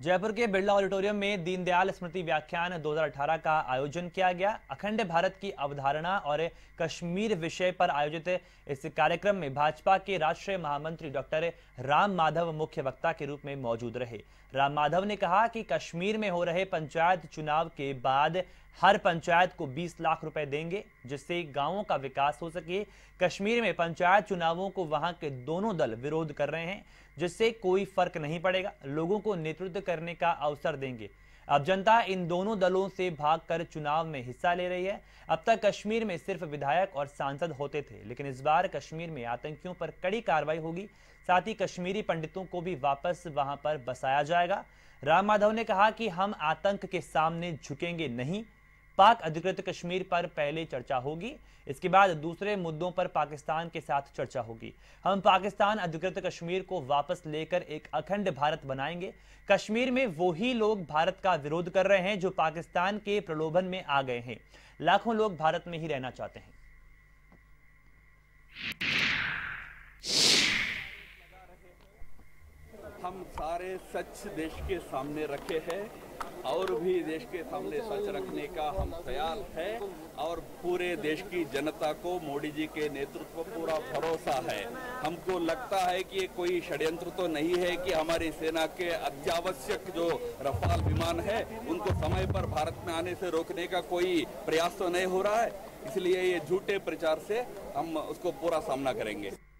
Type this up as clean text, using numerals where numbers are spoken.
जयपुर के बिरला ऑडिटोरियम में दीनदयाल स्मृति व्याख्यान 2018 का आयोजन किया गया। अखंड भारत की अवधारणा और कश्मीर विषय पर आयोजित इस कार्यक्रम में भाजपा के राष्ट्रीय महामंत्री डॉक्टर राम माधव मुख्य वक्ता के रूप में मौजूद रहे। राम माधव ने कहा कि कश्मीर में हो रहे पंचायत चुनाव के बाद हर पंचायत को 20 लाख रुपए देंगे, जिससे गांवों का विकास हो सके। कश्मीर में पंचायत चुनावों को वहां के दोनों दल विरोध कर रहे हैं, जिससे कोई फर्क नहीं पड़ेगा। लोगों को नेतृत्व करने का अवसर देंगे। अब जनता इन दोनों दलों से भागकर चुनाव में हिस्सा ले रही है। अब तक कश्मीर में सिर्फ विधायक और सांसद होते थे, लेकिन इस बार कश्मीर में आतंकियों पर कड़ी कार्रवाई होगी। साथ ही कश्मीरी पंडितों को भी वापस वहां पर बसाया जाएगा। राम माधव ने कहा कि हम आतंक के सामने झुकेंगे नहीं। पाक अधिकृत कश्मीर पर पहले चर्चा होगी, इसके बाद दूसरे मुद्दों पर पाकिस्तान के साथ चर्चा होगी। हम पाकिस्तान अधिकृत कश्मीर को वापस लेकर एक अखंड भारत बनाएंगे। कश्मीर में वही लोग भारत का विरोध कर रहे हैं जो पाकिस्तान के प्रलोभन में आ गए हैं। लाखों लोग भारत में ही रहना चाहते हैं। हम सारे सच देश के सामने रखे हैं और भी देश के सामने सच रखने का हम तैयार है और पूरे देश की जनता को मोदी जी के नेतृत्व पर पूरा भरोसा है। हमको लगता है कि ये कोई षड्यंत्र तो नहीं है कि हमारी सेना के अत्यावश्यक जो रफाल विमान है उनको समय पर भारत में आने से रोकने का कोई प्रयास तो नहीं हो रहा है। इसलिए ये झूठे प्रचार से हम उसको पूरा सामना करेंगे।